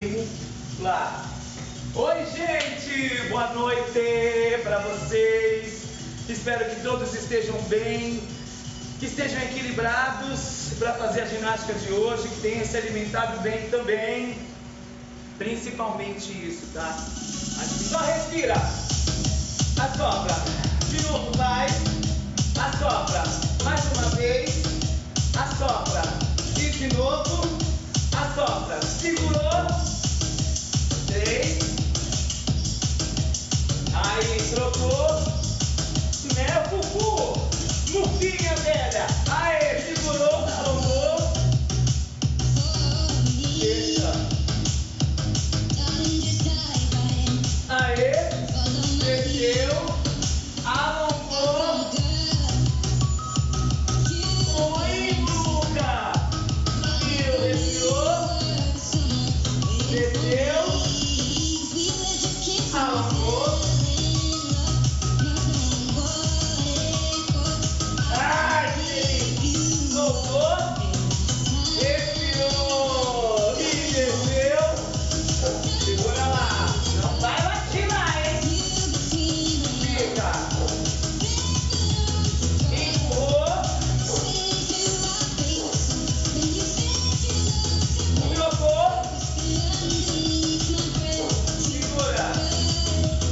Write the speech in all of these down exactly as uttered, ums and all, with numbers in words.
Lá. Oi, gente! Boa noite para vocês. Espero que todos estejam bem, que estejam equilibrados para fazer a ginástica de hoje, que tenham se alimentado bem também. Principalmente isso, tá? Só respira. Assopra. De novo, vai. Assopra. Mais uma vez. Assopra. E de novo. Assopra. Segurou. Três. Aí, trocou. Né, Fufu? Mufinha, velha. Aê, segurou, alongou. Deixa. Aê, desceu. Alongou. Oi, Luca. Subiu, respirou. Desceu. Alongou. Ai, gente. Soltou. Respirou. E desceu. Segura lá. Não vai vacilar, hein? Fica. Empurrou. Trocou. Segura.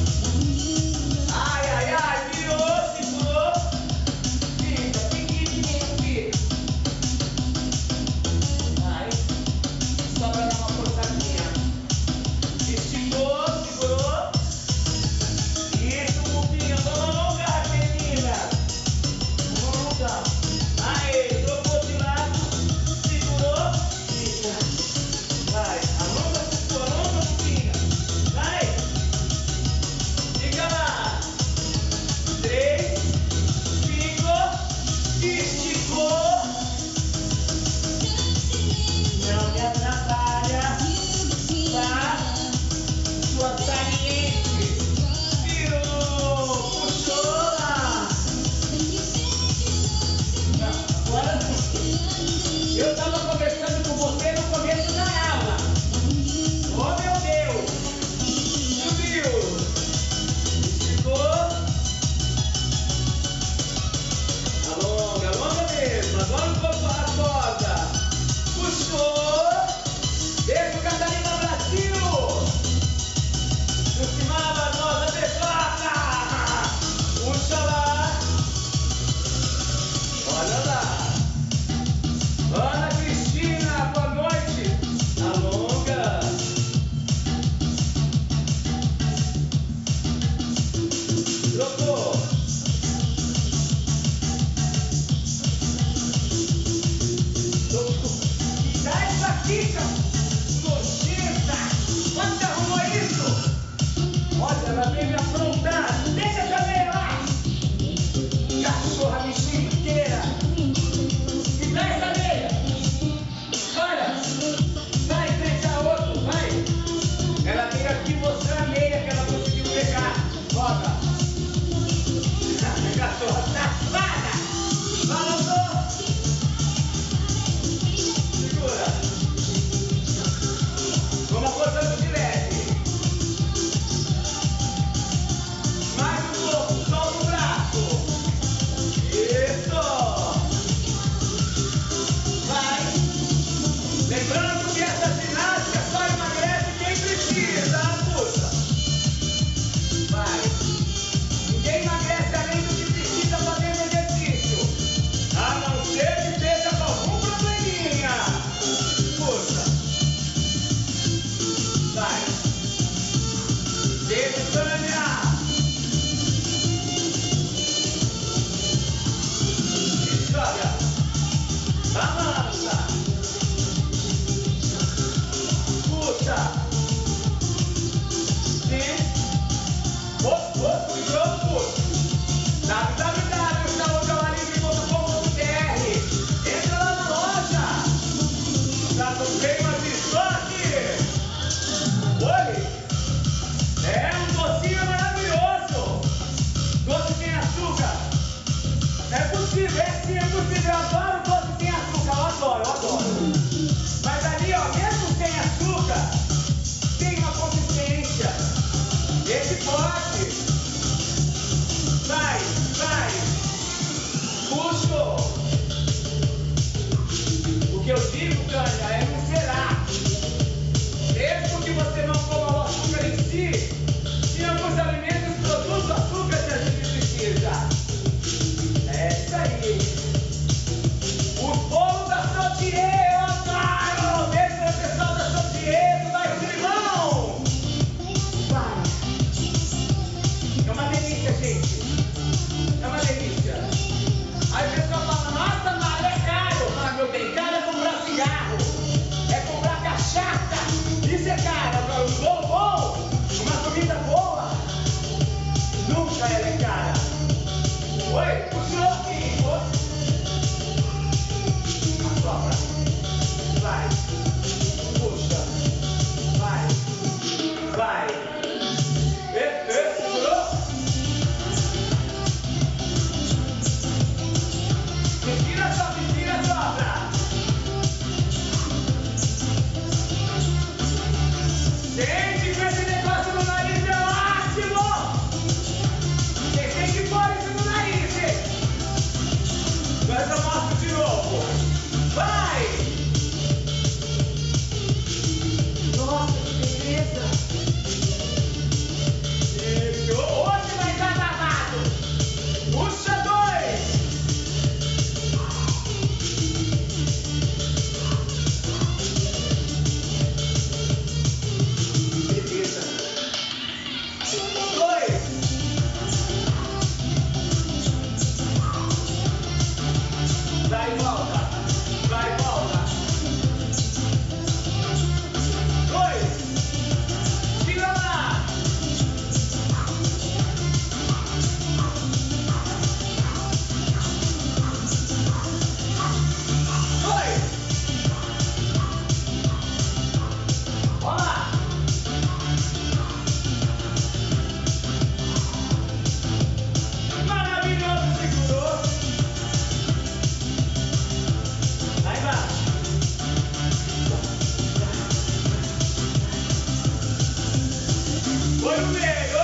Foi no meio.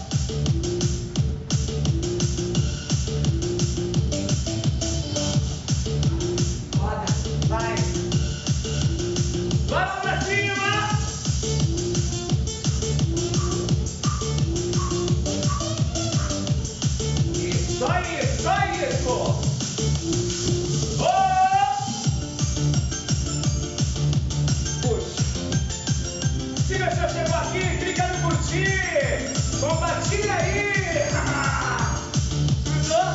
Roda, vai. Vamos pra cima. Isso, só isso, só isso. Se você chegou aqui, clica no curtir, compartilha aí. Cruzou?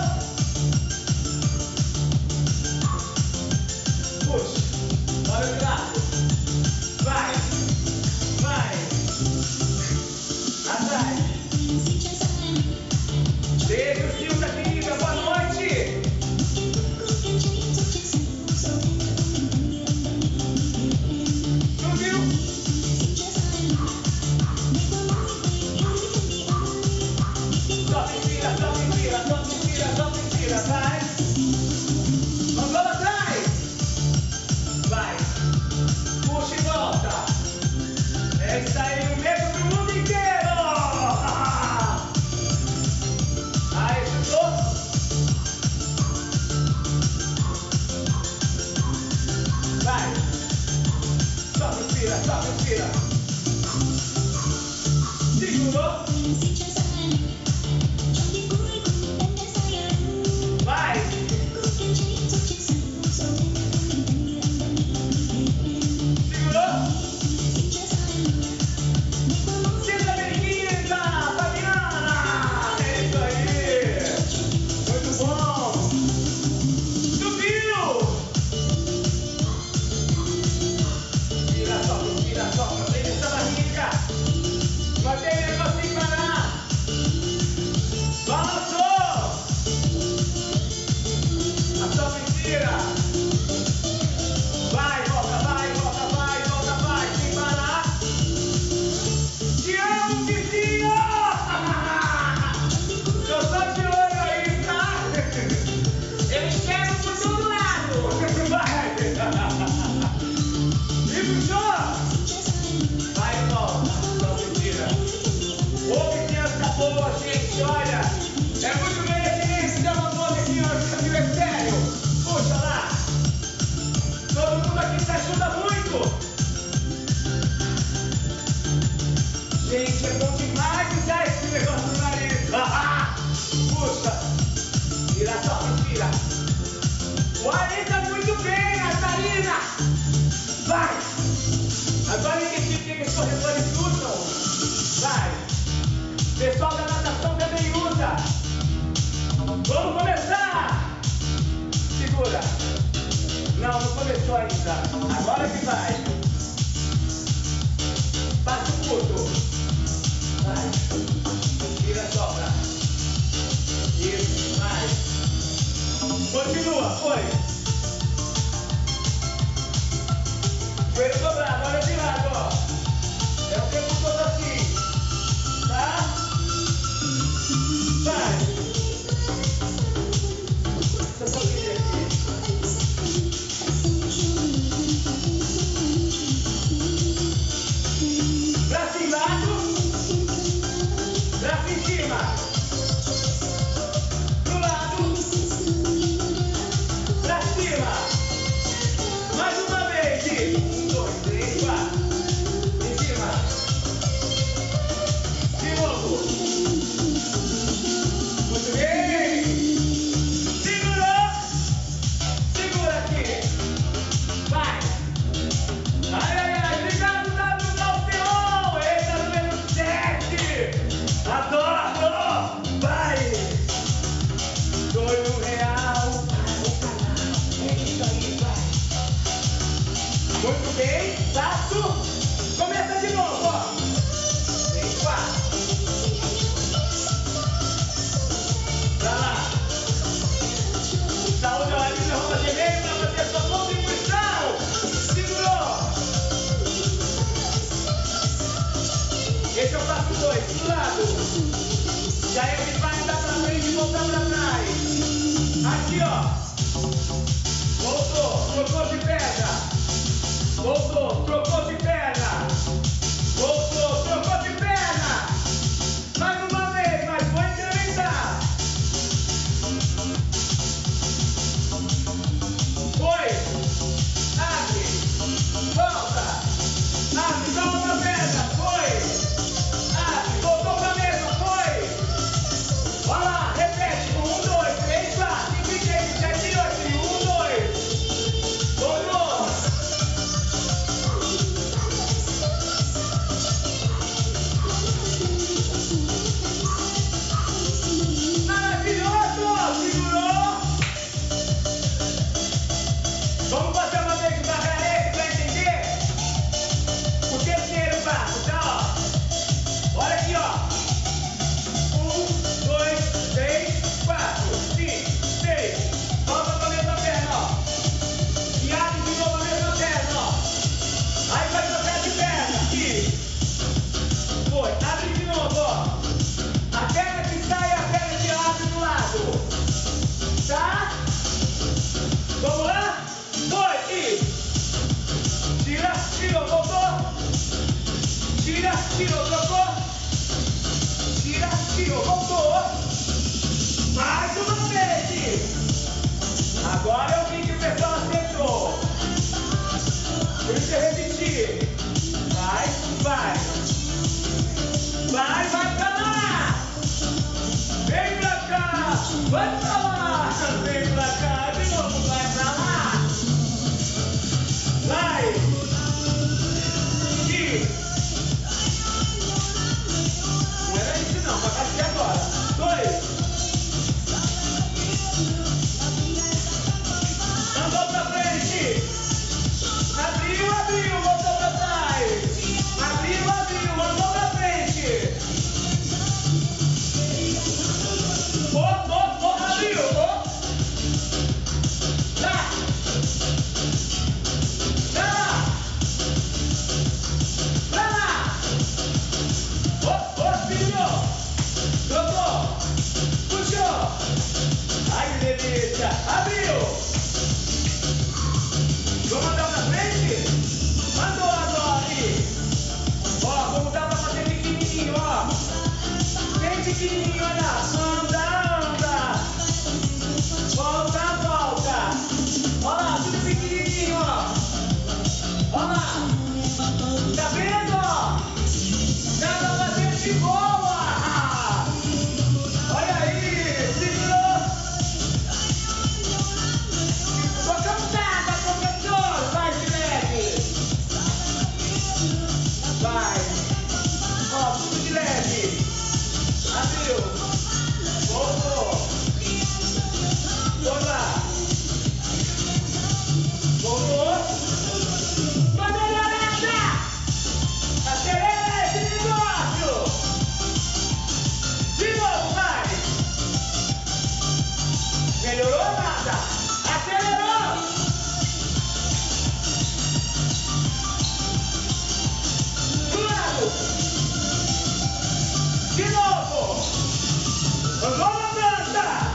Puxa, olha o gráfico. Vai, vai, atrás. Beijo, Silvia querida, boa noite. Vai, vamos lá atrás, vai, puxa e volta, é isso aí, o mesmo pro mundo inteiro, aí, chutou, vai, só respira, só respira, segurou, vai. Vai, volta, vai, volta, vai, volta, vai, sem parar. Te amo, vizinho! Eu só de olho aí, tá? Eu enxergo por todo lado. Vai! E puxou! Vai e volta, só mentira. Ô, vizinhança boa, gente, olha. É muito bem esse que dá uma boa vizinhança, viu? É sério. Puxa lá. Todo mundo aqui se ajuda muito. Gente, é bom demais usar esse negócio no nariz. Puxa. Vira só, respira. O ar entra muito bem, Natalina. Vai. Agora identifique que os corredores usam. Vai. Pessoal da natação também usa. Vamos começar. Segura. Não, não começou ainda. Agora que vai. Passo curto. Vai. Vira, sopra. Isso, vai. Continua, foi. Joelho dobrado, olha de lado, ó. É o tempo todo assim. Tá? Vai. Deixa eu só ver aqui. Braço embaixo, braço em cima, pro lado, pra cima, mais uma vez, e um, dois, três, quatro, em cima, de novo, muito bem, segurou, segura aqui, vai, ai, ai, ai, obrigado, W Calceon, esse é o número sete, adoro, vai, dois real, é isso aí, vai, muito bem, passo, começa de novo, ó, três, quatro, pra lá, saúde, olha, de roupa de meio pra fazer sua contribuição, segurou, esse é o passo dois, do lado. Já ele vai andar pra frente e voltar pra trás. Aqui, ó. Voltou, trocou de perna. Voltou, trocou de perna. Voltou, trocou de perna. Tira, tirou, trocou. Tira, tirou, voltou. Mais uma vez. Agora eu vi que o pessoal acertou. Deixa eu repetir. Vai, vai. Vai, vai pra lá. Vem pra cá. Vai pra lá. Vem pra cá. De novo, vai pra lá. Vai. E... Não era isso não, vai partir agora. Dois. Andou pra frente. Abriu, abriu, voltou pra trás. Abriu, abriu, andou pra frente. Oh, oh, oh, abriu, oh. Lá. Lá. Pra lá. Oh, oh, virou. Trocou. Puxou. Ai, que delícia. Abriu. Vamos andar pra frente? Mandou agora aí. Ó, vamos dar pra fazer pequenininho, ó. Bem pequenininho, olha. Só anda, anda. Volta, volta. Olha lá, tudo pequenininho, ó. Olha lá. Tá vendo, ó? Dá pra fazer de boa. Olha aí, segurou. Tocamos água, professor. Vai de leve. Vai. Ó, tudo de leve. Abriu. Voltou. Foi lá. Voltou. Vai melhorando. Acelera esse negócio. De novo, vai. Melhorou nada. Acelerou. Do lado. De novo. Andou na prancha.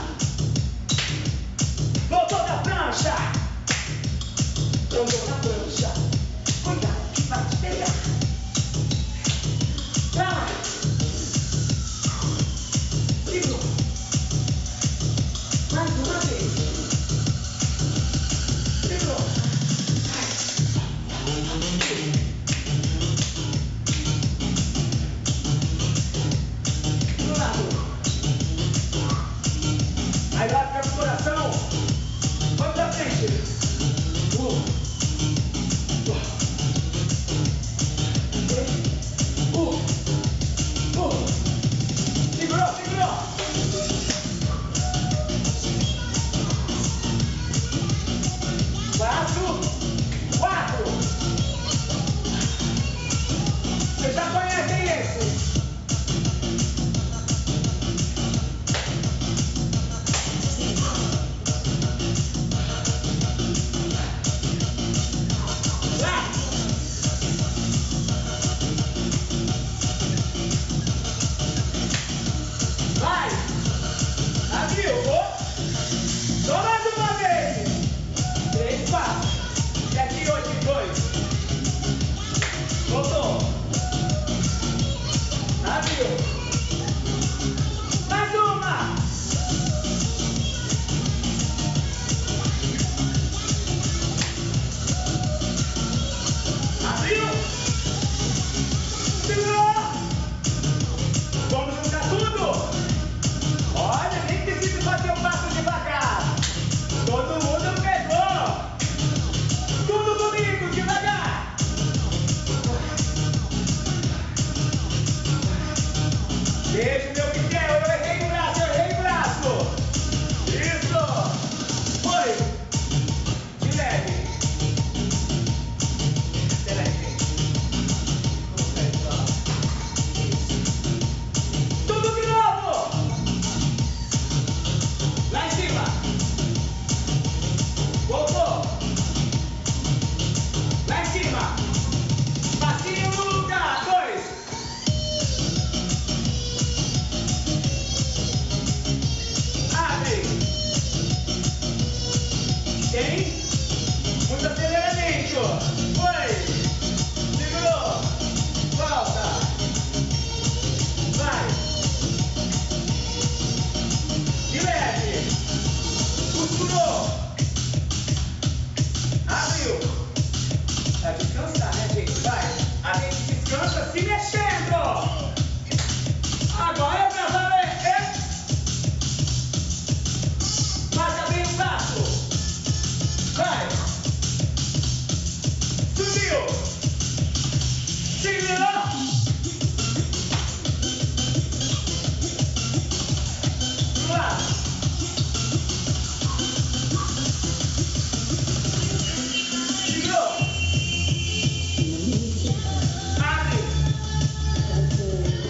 Voltou da prancha. Andou na prancha. Cuidado que vai te pegar. Pra lá. Segura. Mais uma vez. Segura. Do lado. Aí lá fica no coração. Vai pra frente. Um. Um. Um. Segurou, segurou. Quatro. Quatro. Vocês já conhecem esse? Lá. Vai. Abriu. Oh. Só mais uma vez. Três, quatro. E aqui hoje, dois. Voltou. Abriu. Mais uma. Abriu. Segurou. Vamos juntar tudo. Olha, nem precisa fazer um passo devagar. Todo mundo pegou. Tudo comigo, devagar. Deixa o meu piquel, eu errei o braço, eu errei o braço. Isso. Foi. De leve. De leve. Tudo de novo. Lá em cima. Voltou. Lá em cima. Passinho no lugar. Dois. Centro. Agora é pra valer. É. Marca bem o braço. Vai. Subiu. Segurou. Lá. Segurou. Abre.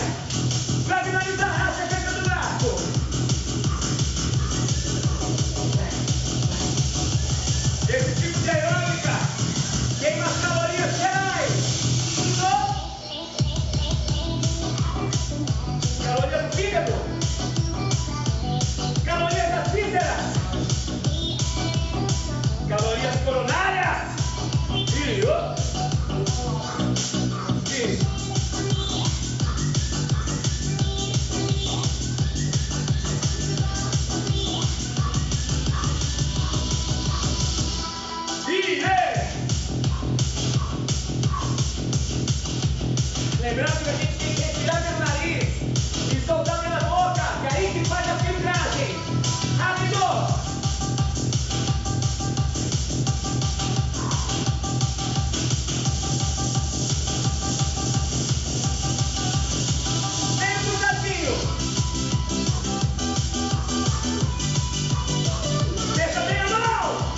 vai. Pra finalizar, racha a canca do braço. Esse tipo de aeróbica queima as calorias gerais. Calorias do fígado. Calorias das vísceras. Calorias coronárias. E oh. Lembrando que a gente tem que respirar pelo nariz e soltar pela boca, que é aí que faz a filtragem. Rápido! Vem no cruzadinho. Deixa bem a mão.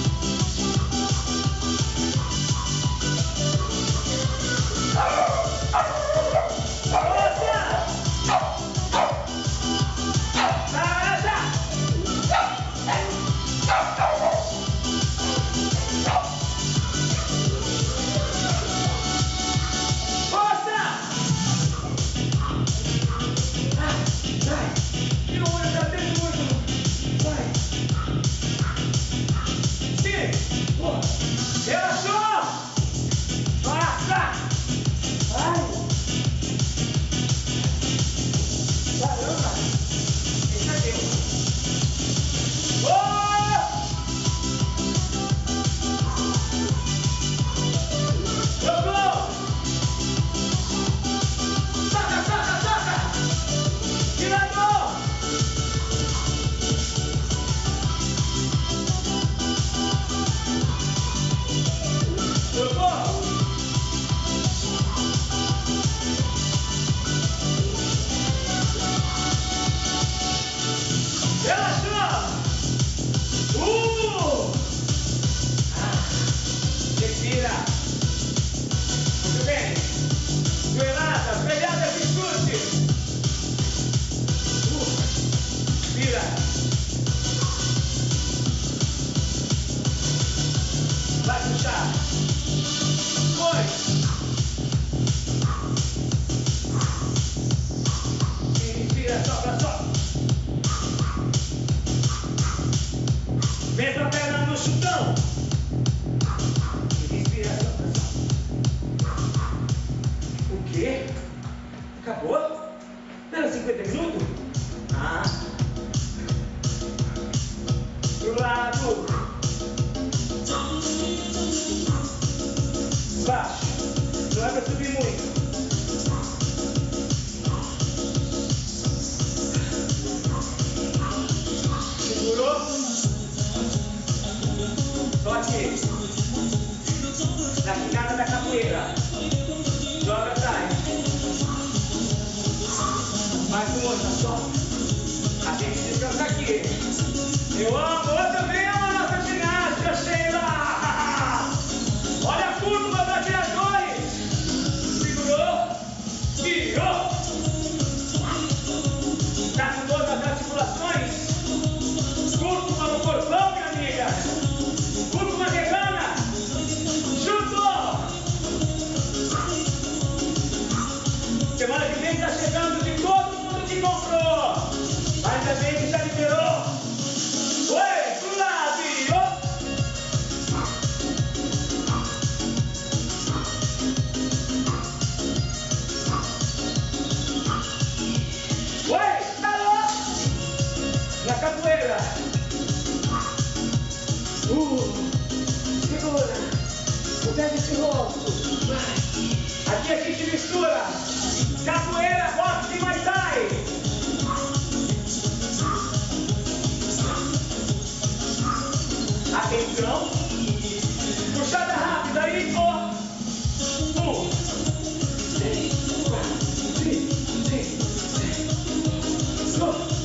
Vai puxar. Foi. Inspira, sopra, sopra. Vem pra perna no chutão. Inspira, sopra, sopra. O quê? Acabou? Não era cinquenta minutos? Ah. Pro lado. Baixo, não é para subir muito. Segurou? Só aqui. Na quicada da capoeira. Joga atrás. Mais uma, só. A gente descansa aqui. Eu amo, eu também amo a nossa ginástica, Sheila. Olha a curva para tiradores. Segurou. Tirou. Tá com dor nas articulações? Cúrcuma no corpão, minha amiga. Cúrcuma vegana. Chutou. Semana que vem tá chegando de todo mundo que comprou. Ainda bem que já liberou. Oi, pro lado. Virou. Na capoeira. Uh, segura. Pega esse rosto. Aqui a gente mistura capoeira, boxe e Muay Thai. Atenção. Puxada rápida aí, ó. Um. Três, quatro, três, três, três.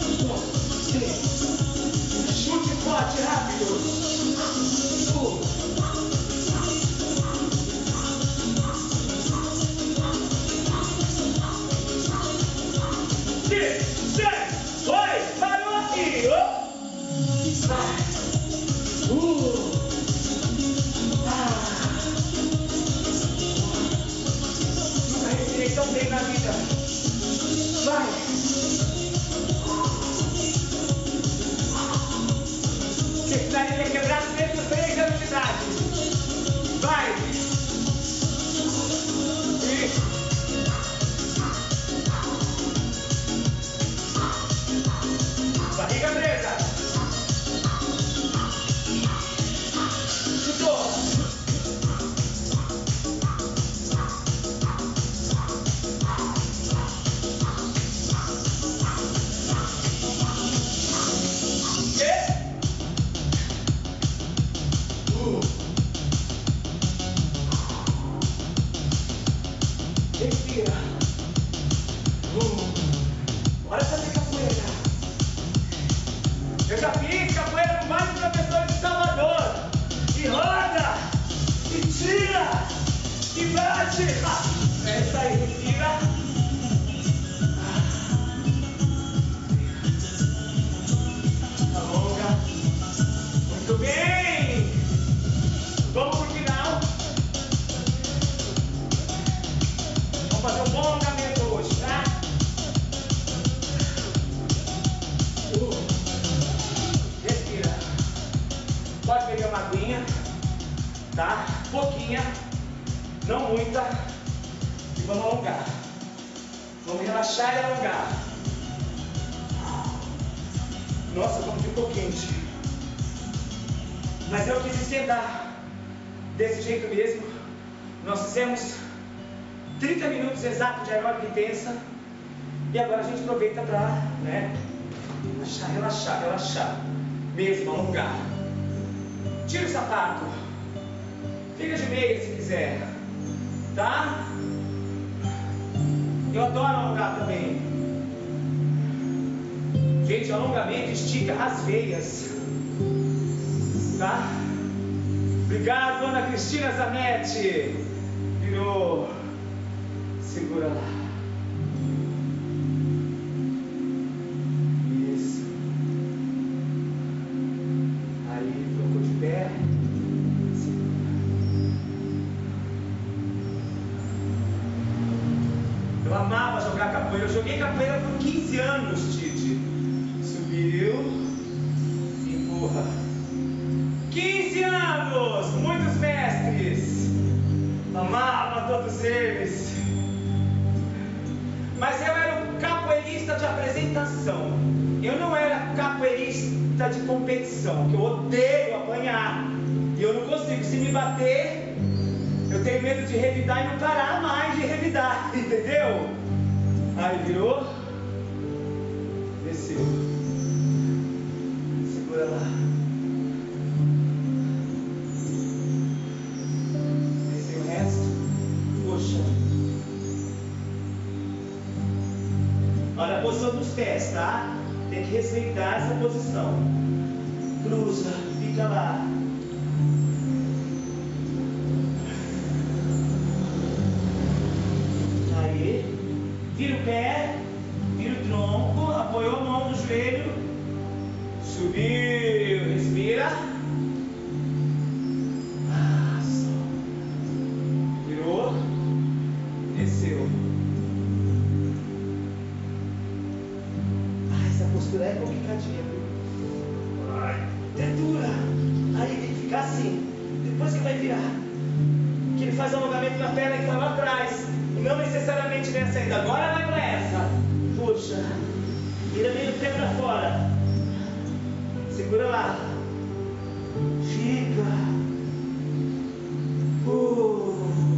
Chute forte, rápido. Uh. cinco, seis, oito, parou e ó. Vai. Uh. Ah. Nunca respirei tão bem na vida. Vai. Você precisaria ter quebrado desde os três anos de idade. Vai. Isso. Barriga presa. Chutou. Respira. Uh. Bora fazer capoeira. Eu já fiz capoeira com vários professores de Salvador. E roda, e tira, e bate. É isso aí, respira. Alonga. Muito bem. Vamos pro final. Vamos fazer um bom alongamento hoje, tá? Uh. Respira. Pode beber uma aguinha, tá? Pouquinha, não muita. E vamos alongar. Vamos relaxar e alongar. Nossa, como ficou quente. Mas eu quis esquentar desse jeito mesmo. Nós fizemos trinta minutos exatos de aeróbica intensa. E agora a gente aproveita para, né, relaxar, relaxar, relaxar. Mesmo, alongar. Tira o sapato. Fica de meia se quiser. Tá? Eu adoro alongar também. Gente, alongamento estica as veias. Tá? Obrigado, Dona Cristina Zanetti. Virou. Segura lá. Isso. Aí, trocou de pé. Segura. Eu amava jogar capoeira. Eu joguei capoeira por quinze anos, Tite. Subiu. Empurra. quinze anos! Muitos mestres. Amava todos eles. Mas eu era um capoeirista de apresentação. Eu não era capoeirista de competição, que eu odeio apanhar. E eu não consigo, se me bater, eu tenho medo de revidar e não parar mais de revidar, entendeu? Aí virou, desceu, segura lá. Desceu o resto, puxa. Olha a posição dos pés, tá? Tem que respeitar essa posição. Cruza, fica lá. Aí, vira o pé, vira o tronco, apoiou a mão no joelho, subiu, respira. Ah, virou, desceu. Postura é complicadinha, viu? Ai, é dura. Aí tem que ficar assim. Depois que vai virar, que ele faz alongamento na perna que está lá atrás. E não necessariamente nessa ainda. Agora vai para essa. Puxa. Vira meio pé para fora. Segura lá. Fica. Uh.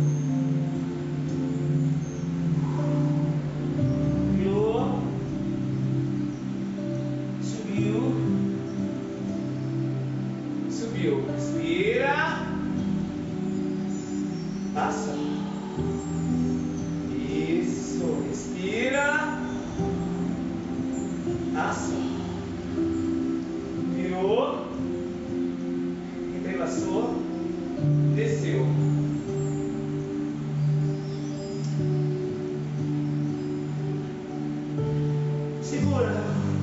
Respira. Passa. Isso. Respira. Passa. Virou. Entrelaçou. Desceu. Segura.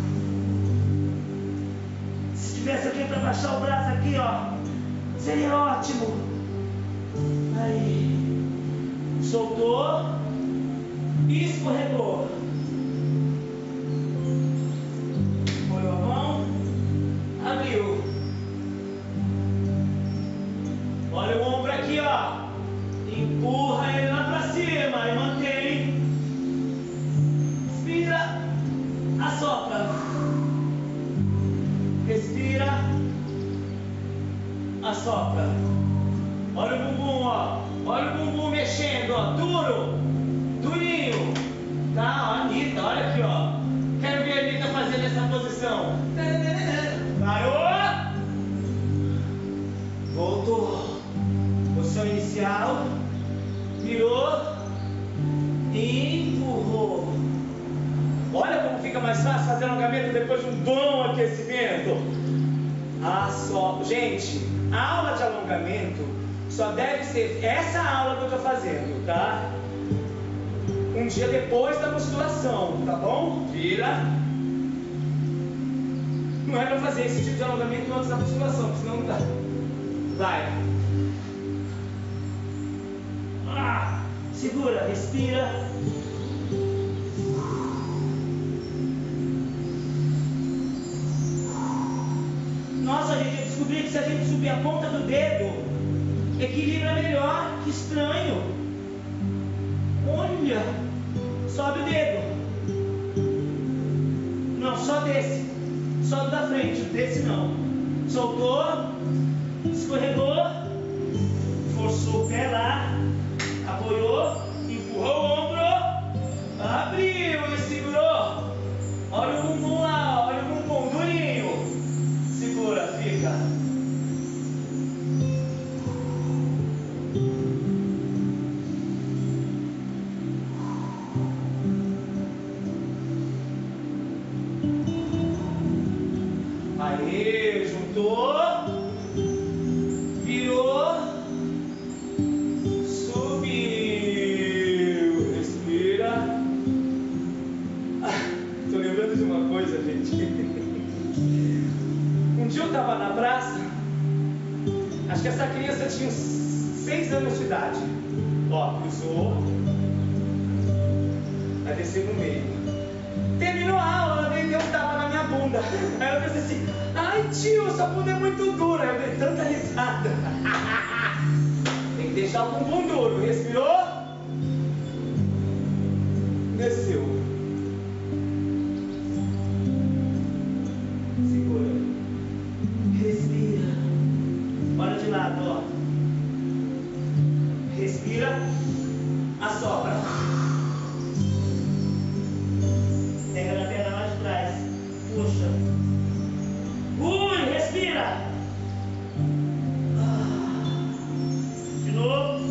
Se tivesse alguém para baixar o braço aqui, ó, seria ótimo. Aí. Soltou. E escorregou. Molhou a mão. Abriu. Olha o ombro aqui, ó. Empurra ele lá pra cima e mantém. Inspira. Assopra. Respira. Assopra. Olha o bumbum, ó. Olha o bumbum mexendo, ó. Duro. Durinho. Tá, ó, Anitta. Olha aqui, ó. Quero ver a Anitta fazendo essa posição. Parou. Voltou. Posição inicial. Virou. Empurrou. Olha como fica mais fácil fazer alongamento depois de um bom aquecimento. Ah, só. Gente, a aula de alongamento só deve ser essa aula que eu estou fazendo, tá? Um dia depois da musculação, tá bom? Vira. Não é para fazer esse tipo de alongamento antes da musculação, porque senão não dá. Vai. Ah, segura, respira. Nossa, gente, eu descobri que se a gente subir a ponta do dedo, equilibra melhor. Que estranho. Olha, sobe o dedo. Não, só desse. Só do da frente, desse não. Soltou, escorregou, forçou o pé lá, apoiou, empurrou o ombro, abriu e segurou. Olha o bumbum lá, olha o bumbum, durinho. Segura, fica. Aí, juntou, virou, subiu, respira. Ah, tô lembrando de uma coisa, gente. Um dia eu estava na praça, acho que essa criança tinha uns seis anos de idade. Ó, cruzou, vai descer no meio. Terminou a aula, ela veio e deu um tapa na minha bunda. Aí eu pensei assim, ai tio, sua bunda é muito dura. Eu dei tanta risada. Tem que deixar o bumbum duro. Respirou, desceu. Segura. Respira. Olha de lado, ó. Respira. Assopra. Pega na perna lá de trás. Puxa. Ui, respira. Ah. De novo.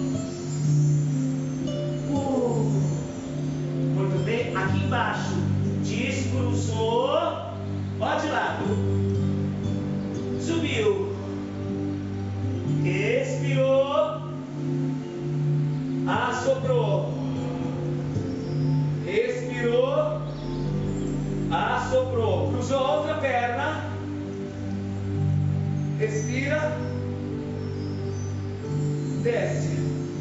Uh. Muito bem. Aqui embaixo. Descruzou. Ó de lado. Subiu. Expirou. Assoprou. Respirou. Assoprou. Cruzou a outra perna. Respira. Desce.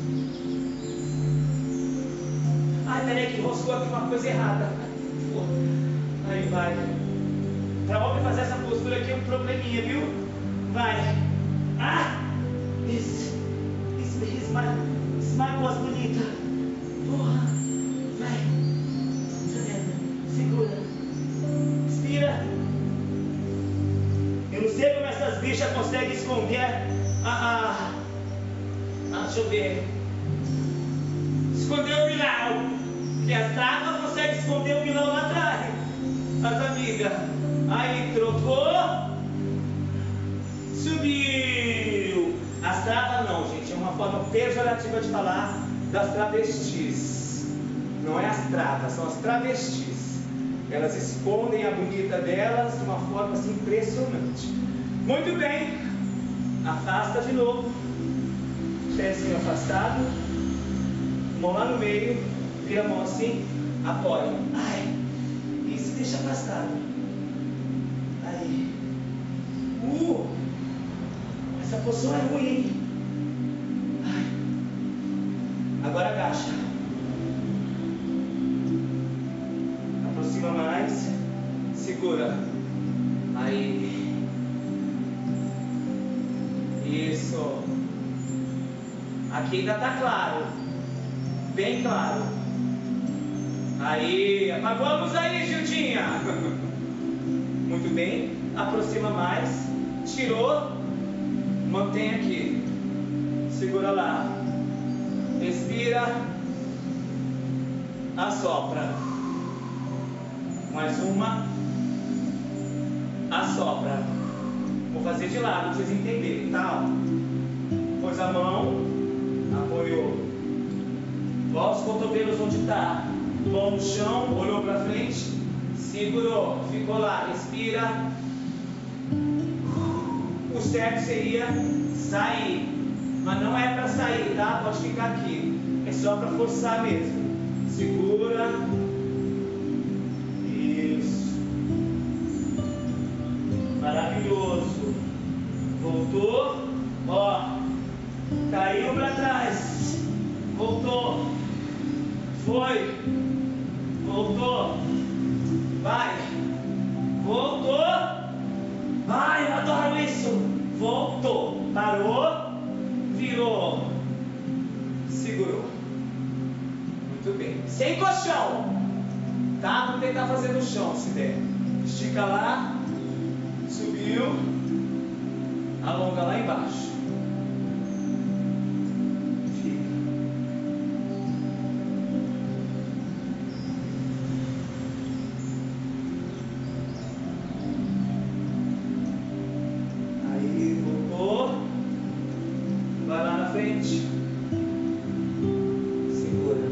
Ai, peraí que roscou aqui uma coisa errada. Aí vai. Para homem fazer essa postura aqui é um probleminha, viu? Vai. Ah! Isso. Isso, esmaga. Esmaga as bonitas. Porra. Vai. Tá vendo? Segura. Respira. Eu não sei como essas bichas conseguem esconder a, a, a deixa eu ver. Esconder o vilão. Porque as travas conseguem esconder o vilão lá atrás. As amigas. Aí trocou. Subiu. As travas não, gente. É uma forma pejorativa de falar das travestis. Não é as travas, são as travestis. Elas escondem a bonita delas de uma forma assim impressionante. Muito bem. Afasta de novo. Pezinho afastado. Mão lá no meio. Vira a mão assim. Apoia. Ai. Isso, deixa afastado. Aí. Uh! Essa posição é ruim, hein? Ai. Agora agacha. Aproxima mais. Segura. Aí. Isso. Aqui ainda tá claro. Bem claro. Aí. Apagou a luz aí, Gildinha. Muito bem. Aproxima mais. Tirou. Mantém aqui. Segura lá. Respira. Assopra. Mais uma. Assopra. Vou fazer de lado para vocês entenderem, tá? Pôs a mão. Apoiou. Volta os cotovelos onde está. Mão no chão. Olhou para frente. Segurou. Ficou lá. Respira. O certo seria sair. Mas não é para sair, tá? Pode ficar aqui. É só para forçar mesmo. Segura. Isso. Maravilhoso. Voltou. Ó. Caiu para trás. Voltou. Foi. Voltou. Vai. Voltou. Vai, eu adoro isso. Voltou. Parou. Virou. Segurou. Muito bem. Sem colchão. Tá? Vamos tentar fazer no chão, se der. Estica lá. Subiu. Alonga lá embaixo. Fica. Aí, voltou. Vai lá na frente. Segura.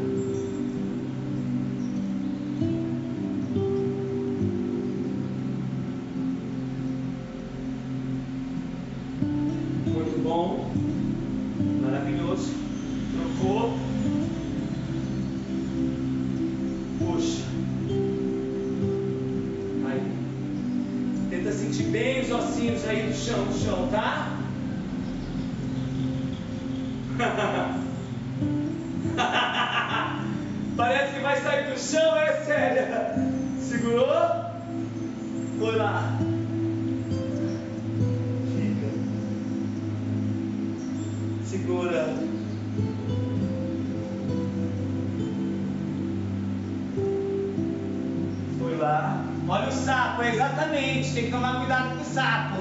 Muito bom. Maravilhoso. Trocou. Puxa. Aí. Tenta sentir bem os ossinhos aí do chão, do chão, tá? Parece que vai sair do chão, é sério. Segurou. Foi lá. Fica. Segura. Foi lá. Olha o sapo, exatamente. Tem que tomar cuidado com o sapo.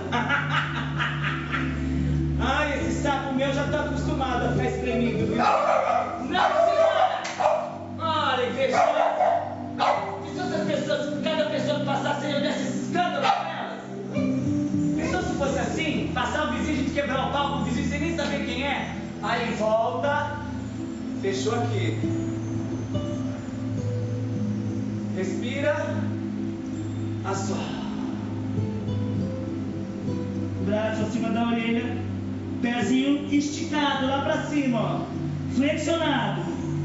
Ai, esse sapo meu já está acostumado a ficar espremido, viu? Não, senhora! Olha, invejosa! Pensou se as pessoas, cada pessoa que passasse, eu desse escândalo pra elas? Pensou se fosse assim? Passar o vizinho, a gente quebrar o pau com o vizinho sem nem saber quem é? Aí volta, fechou aqui. Respira, assopra. Braço acima da orelha. Pezinho esticado lá pra cima, ó. Flexionado.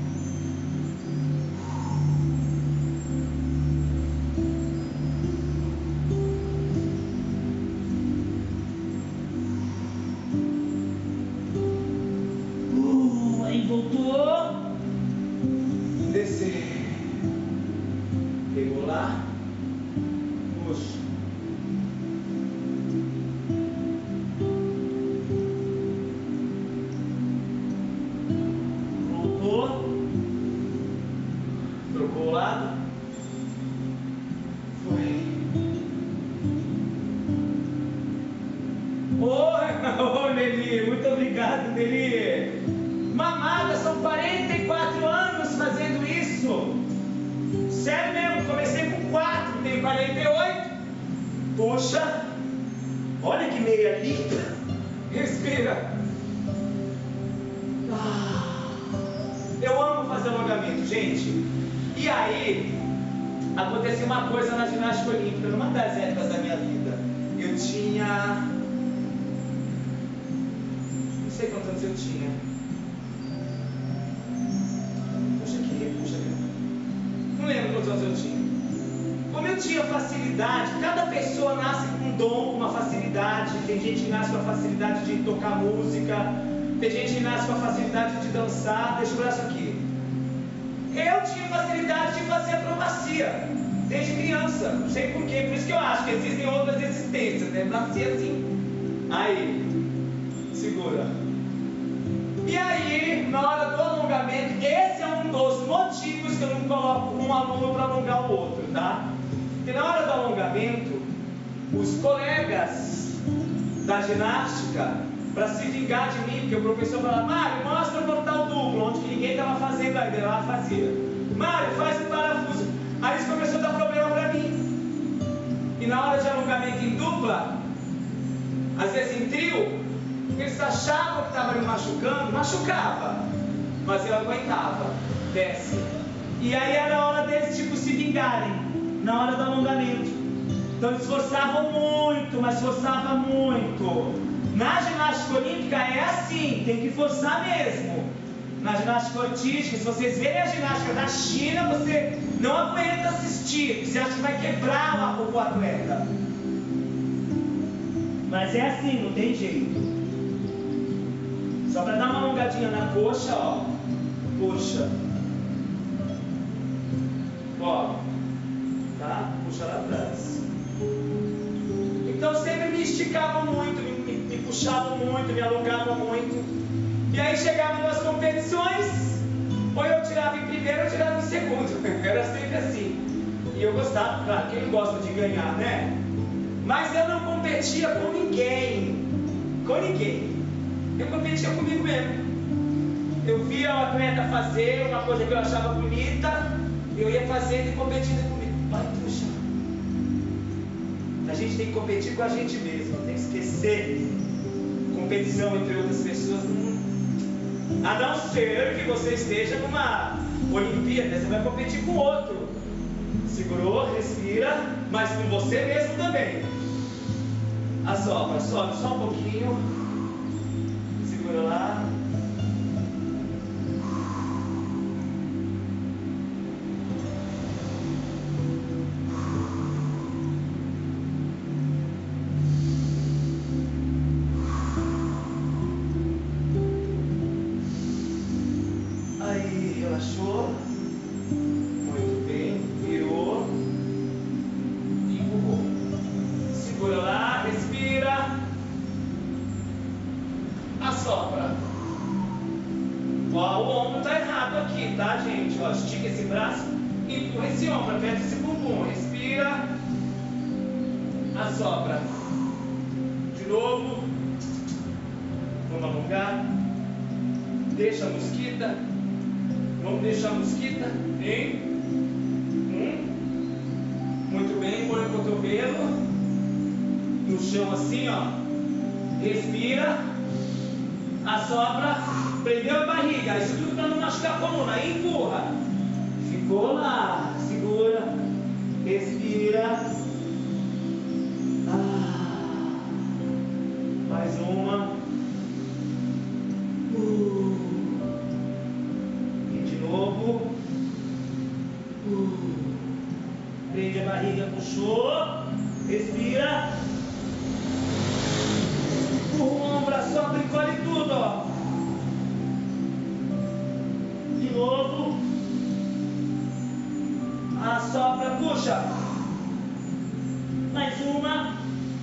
Uh, aí voltou. Descer. Pegou lá. Puxa. Trocou o lado. Foi. Oi, oi, Nelly. Muito obrigado, Nelly. Mamada, são quarenta e quatro anos fazendo isso. Sério mesmo, comecei com quatro, tenho quarenta e oito. Puxa. Olha que meia linda. Respira. Eu amo fazer alongamento, gente. E aí, aconteceu uma coisa na ginástica olímpica, numa das épocas da minha vida. Eu tinha... Não sei quantos anos eu tinha. Puxa aqui, puxa aqui. Não lembro quantos anos eu tinha. como eu tinha facilidade, cada pessoa nasce com um dom, com uma facilidade. Tem gente que nasce com a facilidade de tocar música, tem gente que nasce com a facilidade de dançar. Deixa eu ver isso aqui. Eu tinha facilidade de fazer acrobacia desde criança, não sei porquê, por isso que eu acho que existem outras existências, né? Nasci assim. Aí, segura. E aí, na hora do alongamento, esse é um dos motivos que eu não coloco um aluno para alongar o outro, tá? Porque na hora do alongamento, os colegas da ginástica, para se vingar de mim, porque o professor falava, Mário, mostra o mortal duplo, onde que ninguém estava fazendo ainda, eu lá fazia. Mário, faz o parafuso. Aí isso começou a dar problema para mim. E na hora de alongamento em dupla, às vezes em trio, eles achavam que estava me machucando, machucava, mas eu aguentava, desce. E aí era a hora deles tipo se vingarem, na hora do alongamento. Então eles forçavam muito, mas forçavam muito. Na ginástica olímpica é assim, tem que forçar mesmo. Na ginástica artística, se vocês verem a ginástica da China, você não aguenta assistir, você acha que vai quebrar o atleta. Mas é assim, não tem jeito. Só para dar uma alongadinha na coxa, ó. Puxa. Ó. Tá? Puxa lá atrás. Então sempre me esticavam muito, me, me, me puxavam muito, me alongavam muito. E aí chegava nas competições, ou eu tirava em primeiro ou eu tirava em segundo. Era sempre assim. E eu gostava, claro, quem não gosta de ganhar, né? Mas eu não competia com ninguém. Com ninguém. Eu competia comigo mesmo. Eu via o atleta fazer uma coisa que eu achava bonita, eu ia fazendo e competindo comigo. Pai, puxa. A gente tem que competir com a gente mesmo, tem que esquecer competição entre outras pessoas. A não ser que você esteja numa Olimpíada, você vai competir com outro. Segurou, respira, mas com você mesmo também. Assopra, sobe só um pouquinho. Segura lá. Aí, relaxou. Muito bem. Virou. E empurrou. Segura lá, respira. Assopra. Ó, o ombro está errado aqui, tá, gente? Ó, estica esse braço, empurra esse ombro, aperta esse bumbum. Respira. Assopra. De novo. Vamos alongar. Deixa a mosquita. Vamos deixar a mosquita. Em. Um. Muito bem. Põe o cotovelo no chão assim, ó. Respira. Assopra. Prendeu a barriga. Isso tudo para não machucar a coluna. Aí empurra. Ficou lá. Segura. Respira. Ah. Mais uma. Uh. E de novo. Uh. Prende a barriga, puxou. Respira. O ombro, assopra e encolhe tudo, ó. De novo. Assopra, puxa. Mais uma.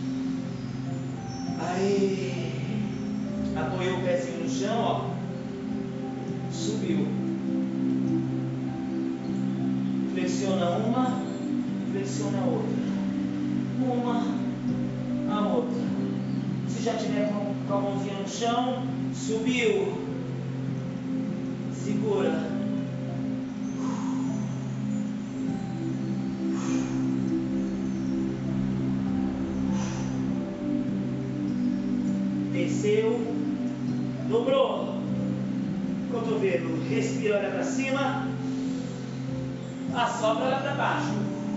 Aí. Apoiou o pezinho no chão, ó. Subiu. Flexiona uma, flexiona a outra. Uma, a outra. Se já tiver com, com a mãozinha no chão, subiu. Segura. Desceu. Dobrou. Cotovelo. Respira, olha para cima. Assopra, olha para baixo.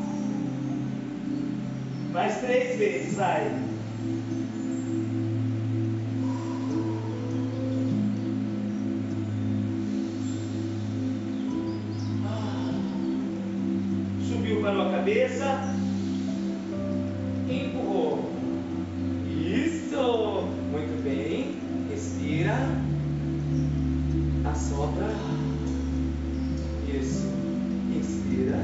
Mais três vezes, vai. Subiu para a cabeça. cabeça. Empurrou. Isso. Muito bem. Respira. Assopra. Isso. Inspira.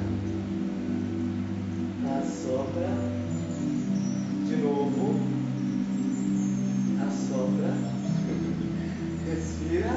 Assopra. De novo. Assopra. Respira.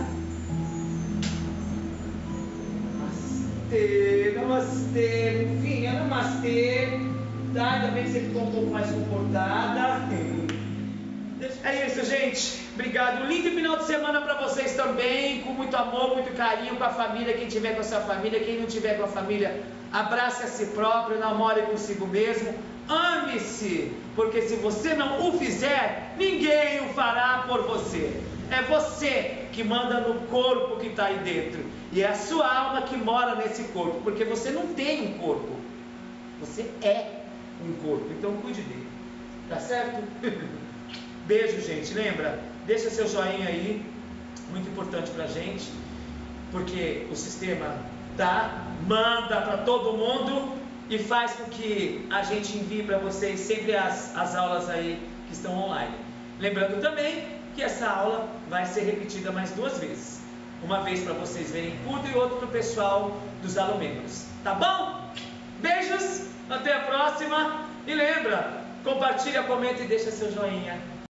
Namastê. Namastê. Filha, namastê. Tá? Ainda bem que você ficou um pouco mais comportada. É isso, gente. Obrigado. Um lindo final de semana para vocês também. Com muito amor, muito carinho com a família. Quem tiver com a sua família, quem não tiver com a família, abrace a si próprio, namore consigo mesmo. Ame-se, porque se você não o fizer, ninguém o fará por você. É você que manda no corpo que está aí dentro. E é a sua alma que mora nesse corpo. Porque você não tem um corpo. Você é um corpo. Então cuide dele. Tá certo? Beijo, gente. Lembra? Deixa seu joinha aí. Muito importante pra gente. Porque o sistema dá, manda para todo mundo e faz com que a gente envie para vocês sempre as, as aulas aí que estão online. Lembrando também que essa aula vai ser repetida mais duas vezes. Uma vez para vocês verem tudo e outra para o pessoal dos alummembros. Tá bom? Beijos, até a próxima. E lembra, compartilha, comenta e deixa seu joinha.